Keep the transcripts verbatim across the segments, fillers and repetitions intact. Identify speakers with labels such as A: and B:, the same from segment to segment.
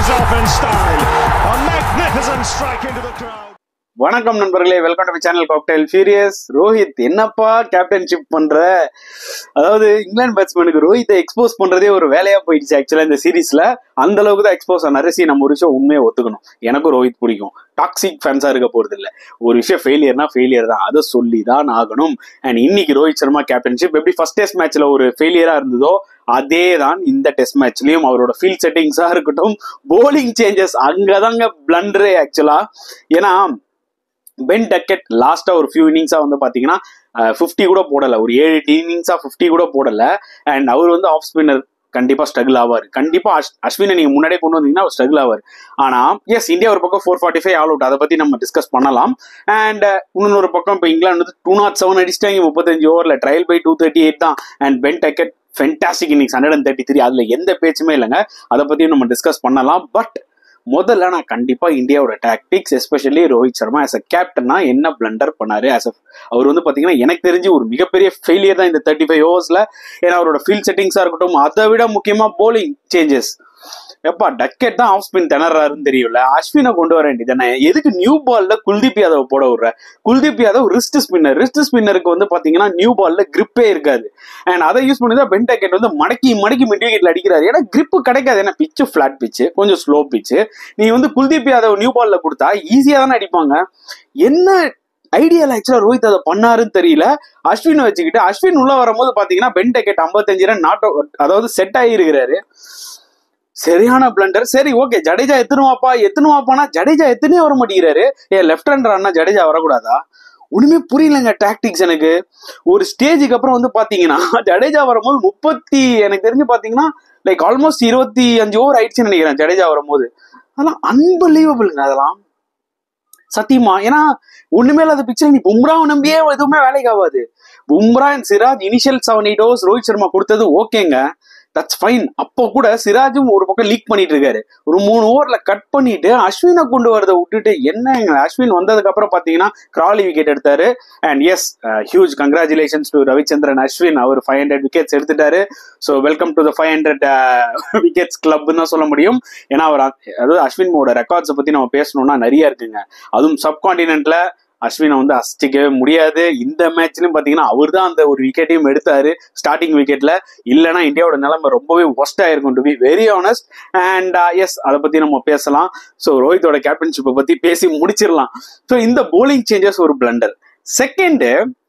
A: goes off in style. A magnificent strike into the crowd.
B: வணக்கம் நண்பர்களே, welcome to my channel cocktail furious. Rohit என்னப்பா captainship பண்ற? அதாவது England பேட்ஸ்மேனுக்கு ரோஹித்தை expose பண்றதே ஒரு வேலையா போயிடுச்சு. ஆக்சுவலா இந்த சீரீஸ்ல அந்த அளவுக்கு தான் எக்ஸ்போஸ் ஆனாரு. சி நம்ம ஒரு விஷயம் உண்மையை ஒத்துக்கணும், எனக்கும் ரோஹித் பிடிக்கும். டாக்ஸிக் ஃபேன்ஸா இருக்க போறது இல்லை. ஒரு விஷயம் ஃபெயிலியர்னா ஃபெயிலியர் தான், அதை சொல்லி தான் ஆகணும். அண்ட் இன்னைக்கு ரோஹித் சர்மா கேப்டன்ஷிப் எப்படி ஃபர்ஸ்ட் டெஸ்ட் மேட்ச்ல ஒரு ஃபெயிலியரா இருந்ததோ அதே தான் இந்த டெஸ்ட் மேட்ச்லயும். அவரோட ஃபீல்ட் செட்டிங்ஸா இருக்கட்டும், போலிங் சேஞ்சஸ், அங்கதாங்க பிளண்டரே ஆக்சுவலா. ஏன்னா பென் டக்கெட் லாஸ்டா ஒரு ஃபியூ இன்னிங்ஸா வந்து பாத்தீங்கன்னா பிப்டி கூட போடல, ஒரு ஏழு எட்டு இன்னிங்ஸா பிப்டி கூட போடல. அண்ட் அவர் வந்து ஆஃப் ஸ்பின்னர் கண்டிப்பா ஸ்ட்ரகிள் ஆவார். கண்டிப்பா அஸ்வினை நீங்க முன்னாடியே கொண்டு வந்தீங்கன்னா அவர் ஸ்ட்ரகிள் ஆவார். ஆனா எஸ், இந்தியா ஒரு பக்கம் four forty five all out, அதை பத்தி நம்ம டிஸ்கஸ் பண்ணலாம். அண்ட் இன்னொரு பக்கம் இப்போ இங்கிலாந்து வந்து டூ நாட் செவன் அடிச்சிட்டாங்க முப்பத்தஞ்சு ஓவர்ல, trail by two thirty eight தான். And Ben Duckett fantastic innings hundred and thirty three, அதுல எந்த பேச்சுமே இல்லைங்க. அதை பத்தியும் நம்ம டிஸ்கஸ் பண்ணலாம். பட் முதல்ல நான் கண்டிப்பா இந்தியாவோட tactics, especially Rohit Sharma as a கேப்டனா என்ன பிளண்டர் பண்ணாரு. ஆஸ் அ அவர் வந்து பாத்தீங்கன்னா எனக்கு தெரிஞ்சு ஒரு மிகப்பெரிய ஃபெயிலியர் தான் இந்த தேர்ட்டி ஃபைவ் ஓவர்ஸ்ல. ஏன்னா அவரோட ஃபீல்ட் செட்டிங்ஸா இருக்கட்டும், அதை விட முக்கியமா போலிங் சேஞ்சஸ். எப்பா டக்கெட் தான் ஆஃப் ஸ்பின் திணறாருன்னு தெரியல, அஸ்வினை கொண்டு வர வேண்டியது. எதுக்கு நியூ பால்ல குல்தீப் யாதவ் போட விடுற? Kuldeep Yadav wrist spinner, wrist ஸ்பின்னருக்கு வந்து பாத்தீங்கன்னா நியூ பால்ல கிரிப்பே இருக்காது. அண்ட் அதை யூஸ் பண்ணி தான் பென் டக்கெட் வந்து மடக்கி மடக்கி மிட் விக்கெட்ல அடிக்கிறாரு. ஏன்னா கிரிப்பு கிடைக்காது, ஏன்னா பிச்சு பிளாட் பிச்சு, கொஞ்சம் ஸ்லோ பிச்சு. நீ வந்து குல்தீப் யாதவ் நியூ பால்ல கொடுத்தா ஈஸியா தானே அடிப்பாங்க. என்ன ஐடியால ஆக்சுவலா ரோஹித் அதை பண்ணாருன்னு தெரியல. அஸ்வினை வச்சுக்கிட்டு அஸ்வின் உள்ள வரும்போது பாத்தீங்கன்னா பென் டக்கெட் ஐம்பத்தஞ்சு ரன் நாட் அவுட், அதாவது செட் ஆகிருக்கிறாரு. சரியான பிளண்டர். சரி ஓகே, ஜடேஜா எத்தனுவாப்பா எத்தனுவாப்பானா ஜடேஜா எத்தனே வர மாட்டேங்கிறாரு. ஏன் லெப்ட் ஹேண்டர் அண்ணா ஜடேஜா வரக்கூடாதா? ஒண்ணுமே புரியலங்க டாக்டிக்ஸ் எனக்கு. ஒரு ஸ்டேஜுக்கு அப்புறம் வந்து பாத்தீங்கன்னா ஜடேஜா வரும்போது முப்பத்தி எனக்கு தெரிஞ்சு பாத்தீங்கன்னா லைக் ஆல்மோஸ்ட் இருபத்தி அஞ்சு ஓவர் ஆயிடுச்சுன்னு நினைக்கிறேன் ஜடேஜா வரும்போது. அதெல்லாம் அன்பலீவபிள்ங்க அதெல்லாம் சத்தியமா. ஏன்னா ஒண்ணுமே இல்லாத பிக்சர் நீ பும்ராவை நம்பியே எதுவுமே வேலைக்கு ஆகாது. Bumrah and Siraj initial seven eight overs Rohit Sharma கொடுத்தது ஓகேங்க, தட்ஸ் ஃபைன். அப்போ கூட சிராஜும் ஒரு பக்கம் லீக் பண்ணிட்டு இருக்காரு. ஒரு மூணு ஓவர்ல கட் பண்ணிட்டு அஸ்வினை கொண்டு வரதை விட்டுட்டு என்னங்க, அஸ்வின் வந்ததுக்கு அப்புறம் பாத்தீங்கன்னா கிராலி விக்கெட் எடுத்தாரு. And yes, huge congratulations to Ravichandran Ashwin. அவர் ஃபைவ் ஹண்ட்ரட் விக்கெட்ஸ் எடுத்துட்டாரு. So welcome to the five hundred wickets கிளப்னு தான் சொல்ல முடியும். ஏன்னா அவர் அதாவது அஸ்வினோட ரெக்கார்ட்ஸை பத்தி நம்ம பேசணும்னா நிறைய இருக்குங்க. அதுவும் சப்கான்டினென்ட்ல அஸ்வினை வந்து அசிக்கவே முடியாது. இந்த மேட்ச்லயும் பாத்தீங்கன்னா அவர் தான் அந்த ஒரு விக்கெட்டையும் எடுத்தாரு ஸ்டார்டிங் விக்கெட்ல. இல்லைன்னா இந்தியாவோட நிலைமை ரொம்பவே ஒஸ்ட் ஆயிருக்கும், to be very honest. And yes, அதை பத்தி நம்ம பேசலாம். ஸோ ரோஹித்தோட கேப்டன்ஷிப்பை பத்தி பேசி முடிச்சிடலாம். ஸோ இந்த போலிங் சேஞ்சஸ் ஒரு பிளண்டர். செகண்ட்,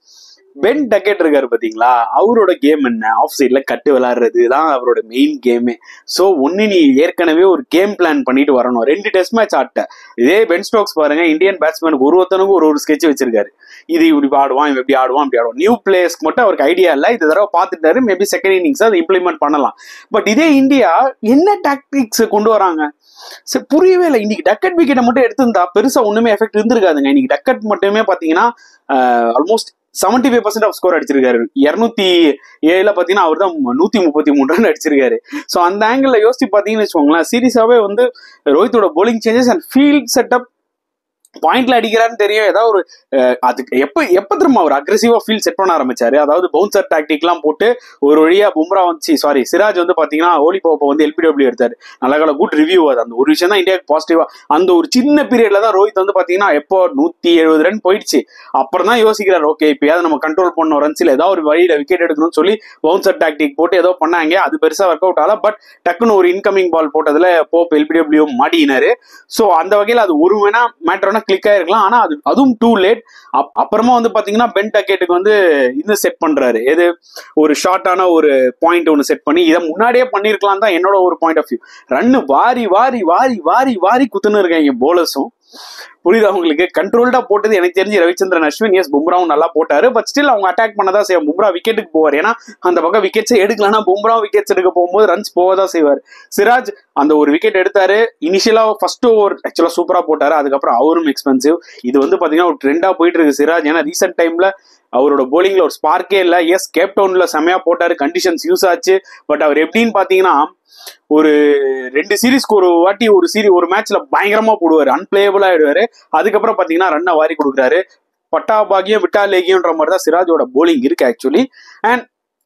B: பென் டக்கெட் இருக்காரு பாத்தீங்களா, அவரோட கேம் என்ன? ஆஃப் சைட்ல கட்டு விளையாடுறது தான் அவரோட மெயின் கேமே. ஸோ ஒன்னு நீ ஏற்கனவே ஒரு கேம் பிளான் பண்ணிட்டு வரணும். ரெண்டு டெஸ்ட் மேட்ச் ஆட்ட இதே பென் ஸ்டோக்ஸ் பாருங்க, இந்தியன் பேட்ஸ்மேனுக்கு ஒரு ஒருத்தனுக்கும் ஒரு ஒரு ஸ்கெட்ச் வச்சிருக்காரு. இது இப்படி ஆடுவான், இவன் எப்படி ஆடுவான், இப்படி ஆடுவான். நியூ பிளேயர்ஸ்க்கு மட்டும் அவருக்கு ஐடியா இல்லை. இது தடவை பார்த்துட்டாரு, மேபி செகண்ட் இன்னிங்ஸ் அதை இம்ப்ளிமெண்ட் பண்ணலாம். பட் இதே இந்தியா என்ன டாக்டிக்ஸ் கொண்டு வராங்க புரியவே இல்லை. இன்னைக்கு டக்கெட் விக்கெட்டை மட்டும் எடுத்திருந்தா பெருசா ஒண்ணுமே எஃபெக்ட் இருந்திருக்காதுங்க. இன்னைக்கு டக்கெட் மட்டுமே பாத்தீங்கன்னா almost seventy five percent of score அடிச்சிருக்காரு. இருநூத்தி ஏழுல பாத்தீங்கன்னா அவர் தான் நூத்தி முப்பத்தி மூணு ரன் அடிச்சிருக்காரு. ஸோ அந்த ஆங்கிள் யோசிச்சு பாத்தீங்கன்னு வச்சுக்கோங்களேன், சீரியஸாவே வந்து ரோஹித்தோட bowling changes and field setup பாயிண்ட்ல அடிக்கிறான்னு தெரியும். ஏதாவது ஒரு அதுக்கு எப்ப எப்ப திரும்ப அவர் அக்ரெசிவா ஃபீல்ட் செட் பண்ண ஆரம்பிச்சாரு. அதாவது பவுன்சர் டாக்டிக் எல்லாம் போட்டு ஒரு வழியா பும்ரா வந்து சாரி சிராஜ் வந்து பாத்தீங்கன்னா ஓலி போப்ப வந்து எல்பிடபிள்யூ எடுத்தாரு. நல்ல குட் ரிவ்யூ. அது அந்த ஒரு விஷயம் தான் இந்தியாவுக்கு பாசிட்டிவா. அந்த ஒரு சின்ன பீரியட்ல தான் ரோஹித் வந்து பாத்தீங்கன்னா எப்போ நூத்தி எழுபது ரன் போயிடுச்சு. அப்புறம் தான் யோசிக்கிறார், ஓகே இப்பயாவது நம்ம கண்ட்ரோல் பண்ண ரன்ஸ்ல ஏதாவது ஒரு வழியில விக்கெட் எடுக்கணும்னு சொல்லி பவுன்சர் டாக்டிக் போட்டு ஏதோ பண்ணாங்க. அது பெருசா ஒர்க் அவுட் ஆகல. பட் டக்குன்னு ஒரு இன்கமிங் பால் போட்டதுல போப் எல்பிடபிள்யூ மாட்டினாரு. ஸோ அந்த வகையில் அது ஒரு வேணா மேட்டர் வேணா கிளிக் ஆயிருக்கலாம். ஆனா அது அதுவும் டூ லேட். அப்புறமா வந்து பாத்தீங்கன்னா பென் டக்கெட்டுக்கு வந்து இது செட் பண்றாரு, எது ஒரு ஷார்ட்டான ஒரு பாயிண்ட் ஒன்னு செட் பண்ணி இதை முன்னாடியே பண்ணிருக்கலாம் தான் என்னோட ஒரு பாயிண்ட் ஆஃப் வியூ. ரன்னு வாரி வாரி வாரி வாரி வாரி குத்துன்னு இருக்காங்க போலர்ஸும். புரியுதா உங்களுக்கு? கண்ட்ரோல்டா போட்டது எனக்கு தெரிஞ்சு ரவிச்சந்திரன் அஸ்வின். எஸ், பும்ராவும் நல்லா போட்டாரு. பட் ஸ்டில் அவங்க அட்டாக் பண்ணதான் செய்வாங்க. பும்ரா விக்கெட்டுக்கு போவார். ஏன்னா அந்த பக்கம் விக்கெட்ஸே எடுக்கலன்னா பும்ரா விக்கெட்ஸ் எடுக்க போகும்போது ரன்ஸ் போவதான் செய்வார். சிராஜ் அந்த ஒரு விக்கெட் எடுத்தாரு. இனிஷியலா ஃபர்ஸ்ட் ஓவர் ஆக்சுவலா சூப்பரா போட்டாரு. அதுக்கப்புறம் அவரும் எக்ஸ்பென்சிவ். இது வந்து பாத்தீங்கன்னா ஒரு ட்ரெண்டா போயிட்டு இருக்கு சிராஜ். ஏன்னா ரீசெண்ட் டைம்ல அவரோட போலிங்ல ஒரு ஸ்பார்க்கே இல்லை. எஸ், கேப் டவுன்ல செமையா போட்டாரு, கண்டிஷன்ஸ் யூஸ் ஆச்சு. பட் அவர் எப்படின்னு பாத்தீங்கன்னா ஒரு ரெண்டு சீரீஸ்க்கு ஒரு வாட்டி ஒரு சீரி ஒரு மேட்ச்ல பயங்கரமா போடுவாரு, அன்பிளேயபிளா ஆயிடுவாரு. அதுக்கப்புறம் பாத்தீங்கன்னா ரன்னை வாரி கொடுக்குறாரு. பட்டா பாகியம் விட்டா லேகியம்ன்ற மாதிரி தான் சிராஜோட போலிங் இருக்கு ஆக்சுவலி. அண்ட்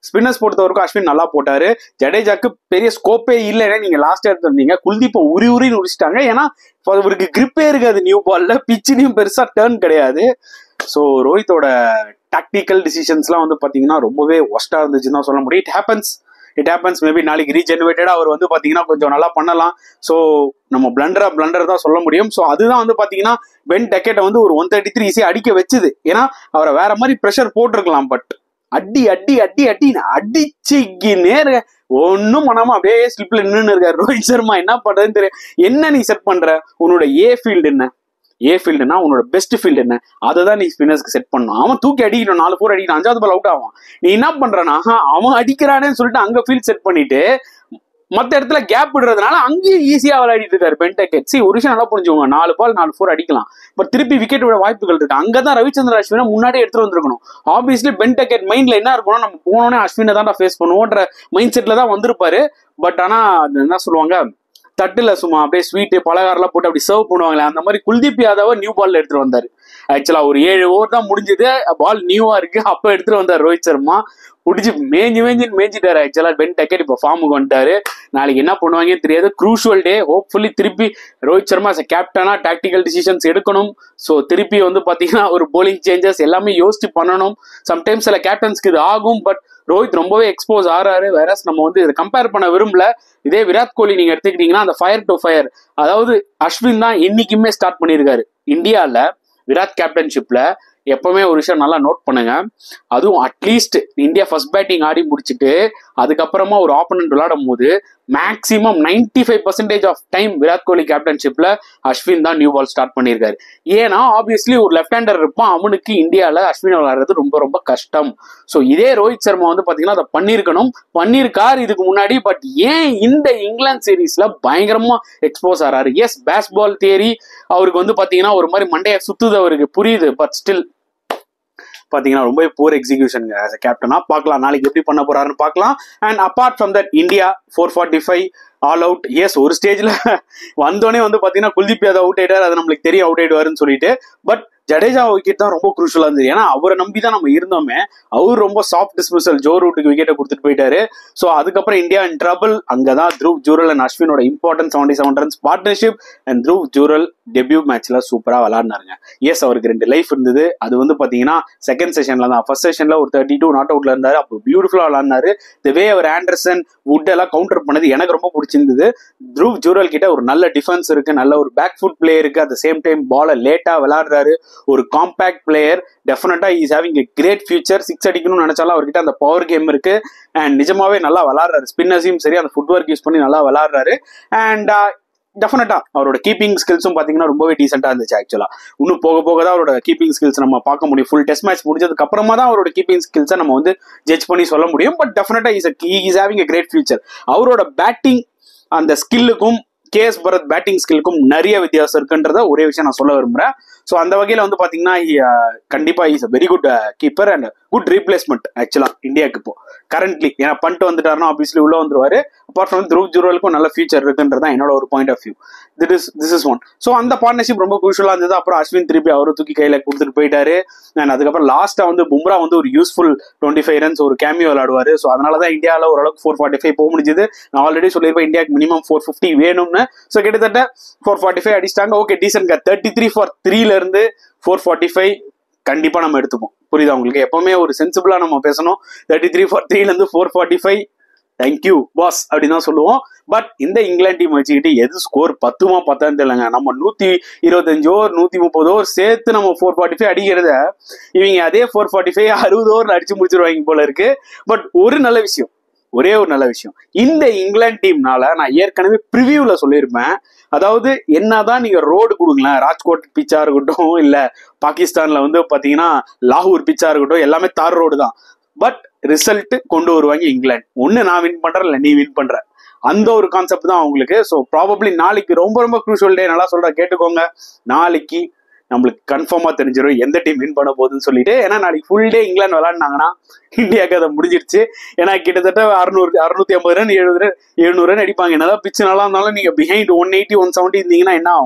B: ஸ்பின்னர்ஸ் பொறுத்தவரைக்கும் அஸ்வின் நல்லா போட்டாரு. ஜடேஜாக்கு பெரிய ஸ்கோப்பே இல்லைன்னா நீங்க லாஸ்ட் எடுத்து வந்தீங்க. குல்தீப்பை உரி உரின்னு உரிச்சிட்டாங்க. ஏன்னா அவருக்கு கிரிப்பே இருக்காது நியூ பால்ல, பிச்சுலையும் பெருசா டர்ன் கிடையாது. ஸோ ரோஹித்தோட டாக்டிக்கல் டிசிஷன்ஸ்லாம் வந்து பாத்தீங்கன்னா ரொம்பவே ஒஸ்டா இருந்துச்சுன்னு தான் சொல்ல முடியும். It happens it happens maybe நாளைக்கு ரீஜெனரேட்டடா அவர் வந்து பாத்தீங்கன்னா கொஞ்சம் நல்லா பண்ணலாம். ஸோ நம்ம பிளண்டரா பிளண்டர் தான் சொல்ல முடியும். ஸோ அதுதான் வந்து பாத்தீங்கன்னா பென் டெக்கெட்டை வந்து ஒரு ஒன் தேர்ட்டி த்ரீ ஈஸியா அடிக்க வச்சுது. ஏன்னா அவரை வேற மாதிரி ப்ரெஷர் போட்டிருக்கலாம். பட் அடி அடி அடி அடி அடிச்சு நேர ஒன்னும் பண்ணாம அப்படியே ஸ்லிப்ல நின்று இருக்காரு ரோஹித் சர்மா. என்ன பண்றதுன்னு தெரியும். என்ன நீ செட் பண்ற? உன்னோட ஏ ஃபீல்டு என்ன? ஏ ஃபீல்டுனா உன்னோட பெஸ்ட் ஃபீல்டு என்ன? அதை தான் நீ ஸ்பின்னர்ஸ்க்கு செட் பண்ணணும். அவன் தூக்கி அடிக்கணும், நாலு போர் அடிக்கணும், அஞ்சாவது பால் அவுட் ஆகும். நீ என்ன பண்றனா அவன் அடிக்கிறானேன்னு சொல்லிட்டு அங்க ஃபீல்ட் செட் பண்ணிட்டு மற்ற இடத்துல கேப் விடுறதுனால அங்கேயும் ஈஸியா விளையாடிட்டு இருக்காரு பென் டெக்கெட். சி ஒரு விஷயம் நல்லா புரிஞ்சுக்கோங்க, நாலு பால் நாலு ஃபோர் அடிக்கலாம், பட் திருப்பி விக்கெட் விட வாய்ப்புகள் இருக்கு. அங்கதான் ரவிச்சந்திரன் அஸ்வினை முன்னாடியே எடுத்துட்டு வந்திருக்கணும். ஆப்வியஸ்லி பென் டெக்கெட் மைண்ட்ல என்ன இருக்கணும், நம்ம போனோடனே அஸ்வினை தான் ஃபேஸ் பண்ணுவோன்ற மைண்ட் செட்ல தான் வந்திருப்பாரு. பட் ஆனா என்ன சொல்லுவாங்க, தட்டுல சும்மா அப்படியே ஸ்வீட்டு பலகாரெல்லாம் போட்டு அப்படி சர்வ் பண்ணுவாங்களே, அந்த மாதிரி குல்தீப் யாதவ நியூ பால்ல எடுத்துட்டு வந்தாரு. ஆக்சுவலா ஒரு ஏழு ஓவர் தான் முடிஞ்சது, பால் நியூவா இருக்கு, அப்ப எடுத்துட்டு வந்தார் ரோஹித் சர்மா. பிடிச்சி மேஞ்சி மேஞ்சின்னு மேஞ்சிட்டாரு. ஆக்சுவலா பென் டெக்கெட் இப்ப ஃபார்முக்கு வந்துட்டாரு. நாளைக்கு என்ன பண்ணுவாங்கன்னு தெரியாது. Crucial day. ஹோப்ஃபுல்லி திருப்பி ரோஹித் சர்மா as a கேப்டனா டாக்டிக்கல் டிசிஷன்ஸ் எடுக்கணும். ஸோ திருப்பி வந்து பாத்தீங்கன்னா ஒரு போலிங் சேஞ்சஸ் எல்லாமே யோசிச்சு பண்ணணும். சம்டைம்ஸ் சில கேப்டன்ஸ்க்கு இது ஆகும், பட் ரோஹித் ரொம்பவே எக்ஸ்போஸ் ஆறாரு. வேற நம்ம வந்து இதை கம்பேர் பண்ண விரும்பல. இதே விராட் கோலி நீங்க எடுத்துக்கிட்டீங்கன்னா அந்த ஃபயர் டு ஃபயர், அதாவது அஸ்வின் தான் என்னைக்குமே ஸ்டார்ட் பண்ணியிருக்காரு. இந்தியாவில் விராட் கேப்டன்ஷிப்ல எப்பவுமே ஒரு விஷயம் நல்லா நோட் பண்ணுங்க, அதுவும் அட்லீஸ்ட் இந்தியா ஃபர்ஸ்ட் பேட்டிங் ஆடி முடிச்சுட்டு அதுக்கப்புறமா ஒரு ஆப்போனன்ட் விளையாடும் போது maximum ninety five percentage of time Virat Kohli கேப்டன்ஷிப்ல அஸ்வின் தான் நியூ பால் ஸ்டார்ட் பண்ணியிருக்காரு. ஏன்னா ஆப்வியஸ்லி ஒரு லெஃப்ட் ஹேண்டர் இருப்பான், அவனுக்கு இந்தியாவில் அஸ்வின் விளையாடுறது ரொம்ப ரொம்ப கஷ்டம். ஸோ இதே ரோஹித் சர்மா வந்து பாத்தீங்கன்னா அதை பண்ணியிருக்கணும், பண்ணியிருக்காரு இதுக்கு முன்னாடி. பட் ஏன் இந்த இங்கிலாந்து சீரீஸ்ல பயங்கரமா எக்ஸ்போஸ் ஆறாரு? எஸ், பேஸ்பால் தியரி அவருக்கு வந்து பாத்தீங்கன்னா ஒரு மாதிரி மண்டைய சுத்துது, அவருக்கு புரியுது. பட் ஸ்டில் பாத்தீங்கன்னா ரொம்ப போர் எக்ஸிகியூஷன் கேப்டனா. பார்க்கலாம் நாளைக்கு எப்படி பண்ண போறாருன்னு பார்க்கலாம். And apart from that India four forty five all out. Yes, ஒரு ஸ்டேஜ்ல வந்தோடனே வந்து பாத்தீங்கன்னா குல்தீப் யாதவ் அவுட் ஆயிட்டாரு, அது நம்மளுக்கு தெரியும் அவுட் ஆயிடுவாருன்னு சொல்லிட்டு. பட் ஜடேஜா விக்கெட் தான் ரொம்ப குரூஷலா இருந்தது. ஏன்னா அவரை நம்பி தான் நம்ம இருந்தோமே. அவர் ரொம்ப சாஃப்ட் டிஸ்மிசல் ஜோ ரூட்டுக்கு விக்கெட்டை கொடுத்துட்டு போயிட்டாரு. ஸோ அதுக்கப்புறம் இந்தியா இன் ட்ரபிள். அங்கதான் த்ருவ் ஜூரல் அண்ட் அஸ்வினோட important seventy seven runs partnership. And Dhruv Jurel debut மேட்ச்ல சூப்பரா விளாடினாருங்க. எஸ், அவருக்கு ரெண்டு லைஃப் இருந்தது. அது வந்து பாத்தீங்கன்னா செகண்ட் செஷன்ல தான். ஃபர்ஸ்ட் செஷன்ல ஒரு தேர்ட்டி டூ நாட் அவுட்ல இருந்தாரு, அப்போ பியூட்டிஃபுல்லா விளாடினாரு. தி வே அவர் ஆண்டர்சன் வுட் எல்லாம் கவுண்டர் பண்ணது எனக்கு ரொம்ப பிடிச்சிருந்தது. த்ருவ் ஜூரல் கிட்ட ஒரு நல்ல டிஃபென்ஸ் இருக்கு, நல்ல ஒரு பேக் ஃபுட் பிளே இருக்கு. அட் த சேம் டைம் பாலை லேட்டா விளையாடுறாரு, ஒரு compact player. Definitely is having a great future. Six அடிக்கணும்னு நினைச்சாலும் அவர்கிட்ட அந்த பவர் கேம் இருக்கு. அண்ட் நிஜமாவே நல்லா விளாடுறாரு. ஸ்பின்னர்ஸையும் சரி அந்த ஃபுட் ஒர்க் யூஸ் பண்ணி நல்லா விளாடுறாரு. அண்ட் டெஃபினட்டா அவரோட கீப்பிங் ஸ்கில்ஸும் பாத்தீங்கன்னா ரொம்பவே டீசென்டா இருந்துச்சு. ஆக்சுவலா இன்னும் போக போக தான் அவரோட கீப்பிங் ஸ்கில்ஸ் நம்ம பார்க்க முடியும். ஃபுல் டெஸ்ட் மேட்ச் முடிஞ்சதுக்கு அப்புறமா தான் அவரோட கீப்பிங் ஸ்கில்ஸை நம்ம வந்து ஜட்ஜ் பண்ணி சொல்ல முடியும். But definitely is is having a great future. அவரோட பேட்டிங் அந்த ஸ்கில்லுக்கும் கே எஸ் பரத் பேட்டிங் ஸ்கில்லுக்கும் நிறைய வித்தியாசம் இருக்குன்றத ஒரே விஷயம் நான் சொல்ல விரும்புறேன். ஸோ அந்த வகையில் வந்து பாத்தீங்கன்னா கண்டிப்பா is a very good keeper and good replacement ஆக்சுவலா இந்தியாவுக்கு இப்போ கரண்ட்லி. ஏன்னா பண்ணிட்டு வந்துட்டாருன்னா ஆப்வியஸ்லி உள்ள வந்துருவாரு. அப்பார்ட் ஃப்ரம் த்ருவ் ஜூரலுக்கும் நல்ல ஃபியூச்சர் இருக்குன்றது தான் என்னோட ஒரு point of view. That is this is one. So அந்த பார்ட்னர்ஷிப் ரொம்ப குரூஷலா இருந்தது. அப்புறம் அஸ்வின் திருப்பி அவரு தூக்கி கையில கொடுத்துட்டு போயிட்டாரு. அண்ட் அதுக்கப்புறம் லாஸ்டா வந்து பும்ரா வந்து ஒரு யூஸ்ஃபுல் டுவெண்ட்டி ஃபைவ் ரன்ஸ் ஒரு கேமியோ விளையாடுவாரு. ஸோ அதனாலதான் இந்தியாவில் ஓரளவுக்கு ஃபோர் ஃபார்ட்டி ஃபைவ் போக முடிஞ்சது. நான் ஆல்ரெடி சொல்லியிருப்பேன் இந்தியாவுக்கு மினிமம் ஃபோர் ஃபிஃப்டி வேணும்னு. ஸோ கிட்டத்தட்ட ஃபோர் ஃபார்ட்டி ஃபைவ் அடிச்சிட்டாங்க. Okay, decent. Thirty three for த்ரீல இருந்து ஃபோர் ஃபார்ட்டி ஃபைவ் கண்டிப்பா நம்ம எடுத்துப்போம். புரியுதா உங்களுக்கு? எப்பவுமே ஒரு சென்சிபிளா நம்ம பேசணும். தேர்ட்டி த்ரீ ஃபார் த்ரீல இருந்து four forty five thank you boss அப்படின்னு தான் சொல்லுவோம். பட் இந்த இங்கிலாந்து டீம் வச்சுக்கிட்டு எது ஸ்கோர் பத்துமா பத்தான்னு தெரியலங்க. நம்ம நூத்தி இருபத்தஞ்சு ஓவர் நூத்தி முப்பது ஓவர் சேர்த்து நம்ம ஃபோர் ஃபார்ட்டி ஃபைவ் அடிக்கிறத இவங்க அதே ஃபோர் ஃபார்ட்டி ஃபைவ் அறுபது ஓவர் அடிச்சு முடிச்சிருவாங்க போல இருக்கு. பட் ஒரு நல்ல விஷயம், ஒரே ஒரு நல்ல விஷயம், இந்த இங்கிலாந்து டீம்னால நான் ஏற்கனவே ப்ரிவியூல சொல்லியிருப்பேன். அதாவது என்னதான் நீங்க ரோடு கொடுங்களேன், ராஜ்கோட் பிச்சா இருக்கட்டும் இல்ல பாகிஸ்தான்ல வந்து பாத்தீங்கன்னா லாகூர் பிச்சா இருக்கட்டும், எல்லாமே தார் ரோடு தான். பட் ரிசல்ட் கொண்டு வருவாங்க இங்கிலாந்து. ஒன்னு நான் வின் பண்றேன் இல்ல நீ வின் பண்ற, அந்த ஒரு கான்செப்ட் தான் அவங்களுக்கு. ஸோ ப்ராபப்ளி நாளைக்கு ரொம்ப ரொம்ப க்ரூஷியல் டே. நல்லா சொல்ற கேட்டுக்கோங்க. நாளைக்கு நம்மளுக்கு கன்ஃபார்மா தெரிஞ்சிடும் எந்த டீம் வின் பண்ண போகுதுன்னு சொல்லிட்டு. ஏன்னா நாளைக்கு ஃபுல் டே இங்கிலாந்து விளையாடினாங்கன்னா இந்தியாவுக்கு அதை முடிஞ்சிருச்சு. ஏன்னா கிட்டத்தட்ட அறுநூறு அறுநூத்தி ஐம்பது ரன் எழுபது ரன் எழுநூறு ரன் அடிப்பாங்க. என்னதான் பிச்சு நல்லா இருந்தாலும் நீங்க behind one eighty one seventy இருந்தீங்கன்னா என்ன ஆகும்?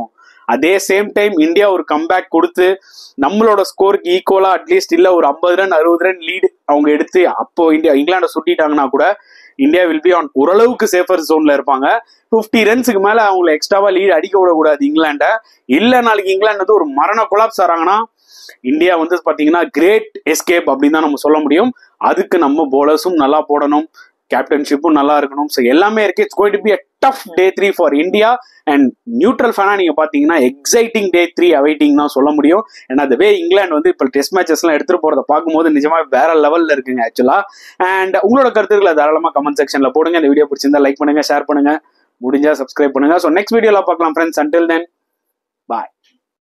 B: அதே சேம் டைம் இந்தியா ஒரு கம்பேக் கொடுத்து நம்மளோட ஸ்கோருக்கு ஈக்குவலா அட்லீஸ்ட் இல்ல ஒரு ஐம்பது ரன் அறுபது ரன் லீடு அவங்க எடுத்து அப்போ இந்தியா இங்கிலாண்டை சுட்டிட்டாங்கன்னா கூட இந்தியா வில் பி ஆன் ஓரளவுக்கு சேஃபர் ஜோன்ல இருப்பாங்க. பிப்டி ரன்ஸுக்கு மேல அவங்களை எக்ஸ்ட்ராவா லீடு அடிக்க விடக்கூடாது இங்கிலாண்டை. இல்ல நாளைக்கு இங்கிலாந்து வந்து ஒரு மரண கொலாப்ஸ் ஆறாங்கன்னா இந்தியா வந்து பாத்தீங்கன்னா கிரேட் எஸ்கேப் அப்படின்னு தான் நம்ம சொல்ல முடியும். அதுக்கு நம்ம போலர்ஸும் நல்லா போடணும், கேப்டன்ஷிப்பும் நல்லா இருக்கணும். ஸோ எல்லாமே இருக்கு. It's going to be a tough day three for India. And neutral ஃபேனா நீங்க பாத்தீங்கன்னா எக்ஸைட்டிங் டே த்ரீ அவைட்டிங் தான் சொல்ல முடியும். ஏன்னா அந்த வே இங்கிலாந்து வந்து இப்போ டெஸ்ட் மேட்சஸ் எல்லாம் எடுத்துட்டு போறத பார்க்கும்போது நிஜமா வேற லெவல்ல இருக்குங்க ஆக்சுவலா. அண்ட் உங்களோட கருத்துக்களை தாராளமா கமெண்ட் செக்ஷன்ல போடுங்க. இந்த வீடியோ பிடிச்சிருந்தா லைக் பண்ணுங்க, ஷேர் பண்ணுங்க, முடிஞ்சா சப்ஸ்கிரைப் பண்ணுங்க. ஸோ நெக்ஸ்ட் வீடியோல பார்க்கலாம் ஃப்ரெண்ட்ஸ். Until then